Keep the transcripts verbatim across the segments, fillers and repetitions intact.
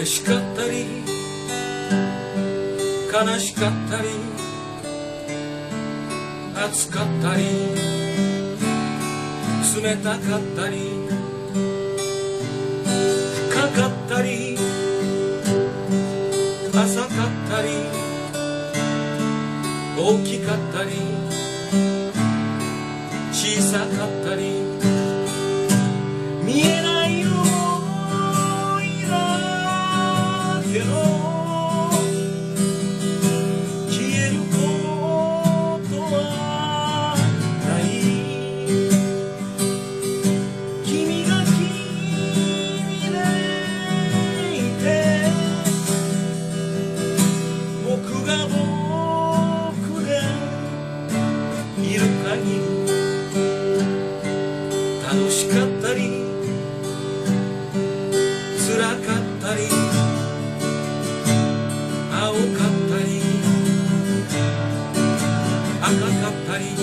嬉しかったり悲しかったり暑かったり冷たかったり深かったり浅かったり大きかったり小さかったり見えない想いだけど消えることはない君が君でいて僕が僕でいる限り楽しかったり辛かったり青かったり赤かったり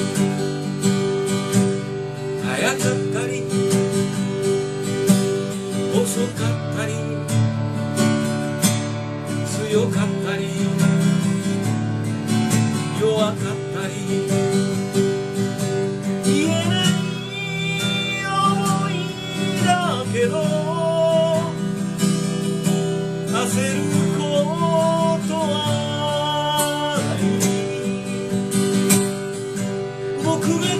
早かったり遅かったり強かったり弱かったり言えない想いだけど焦ることはない僕が